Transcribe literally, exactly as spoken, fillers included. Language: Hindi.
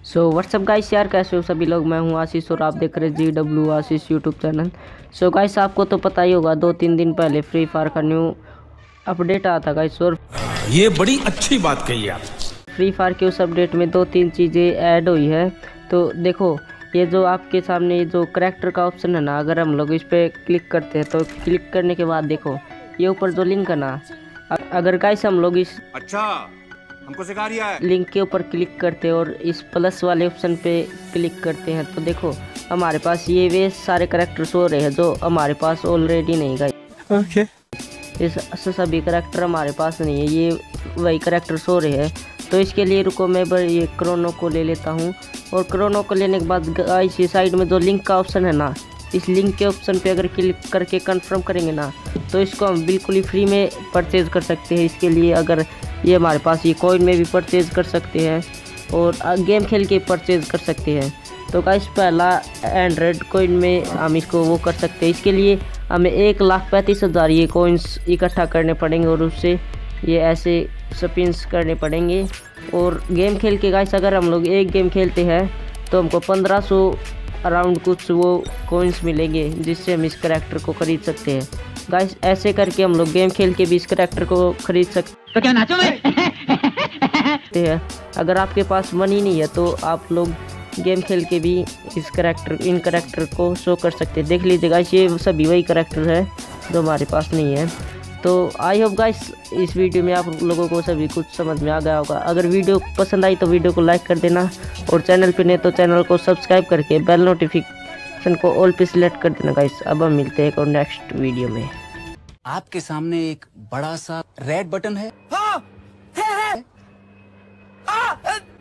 सो व्हाट्सअप गाइस, यार कैसे हो सभी लोग। मैं हूं आशीष और आप देख रहे हैं G W Ashish YouTube channel. So guys, आपको तो पता ही होगा, दो तीन दिन पहले फ्री फायर का न्यू अपडेट आया था गाइस। और ये बड़ी अच्छी बात कही आप। फ्री फायर के उस अपडेट में दो तीन चीज़ें ऐड हुई है। तो देखो, ये जो आपके सामने ये जो करैक्टर का ऑप्शन है ना, अगर हम लोग इस पर क्लिक करते हैं तो क्लिक करने के बाद देखो ये ऊपर जो लिंक है ना, अगर गाइस हम लोग इस अच्छा हमको सिखा रिया है लिंक के ऊपर क्लिक करते हैं और इस प्लस वाले ऑप्शन पे क्लिक करते हैं तो देखो हमारे पास ये वे सारे करैक्टर्स हो रहे हैं जो हमारे पास ऑलरेडी नहीं गए। ओके इस सभी करैक्टर हमारे पास नहीं है, ये वही करैक्टर्स हो रहे हैं। तो इसके लिए रुको, मैं ये क्रोनो को ले लेता हूँ। और क्रोनो को लेने के बाद गाइस ये साइड में जो लिंक का ऑप्शन है ना, इस लिंक के ऑप्शन पे अगर क्लिक करके कंफर्म करेंगे ना तो इसको हम बिल्कुल ही फ्री में परचेज़ कर सकते हैं। इसके लिए अगर ये हमारे पास ये कॉइन में भी परचेज़ कर सकते हैं और गेम खेल के परचेज़ कर सकते हैं। तो गाइस पहला एंड्रॉयड कॉइन में हम इसको वो कर सकते हैं। इसके लिए हमें एक लाख पैंतीस हज़ार ये कॉइन्स इकट्ठा करने पड़ेंगे और उससे ये ऐसे स्पिन्स करने पड़ेंगे। और गेम खेल के गाइस अगर हम लोग एक गेम खेलते हैं तो हमको पंद्रह सौ अराउंड कुछ वो कॉइन्स मिलेंगे जिससे हम इस करैक्टर को ख़रीद सकते हैं। गाइस ऐसे करके हम लोग गेम खेल के भी इस करैक्टर को ख़रीद सकते तो क्या नाचो मैं? हैं। अगर आपके पास मनी नहीं है तो आप लोग गेम खेल के भी इस करैक्टर इन करैक्टर को शो कर सकते हैं। देख लीजिए गाइस, ये सभी वही करैक्टर है जो हमारे पास नहीं है। तो आई होप गाइस इस वीडियो में आप लोगों को सभी कुछ समझ में आ गया होगा। अगर वीडियो पसंद आई तो वीडियो को लाइक कर देना और चैनल पे नहीं तो चैनल को सब्सक्राइब करके बेल नोटिफिकेशन को ऑल पे सिलेक्ट कर देना गाइस। अब हम मिलते हैं और नेक्स्ट वीडियो में। आपके सामने एक बड़ा सा रेड बटन है। हाँ, है, है। आ,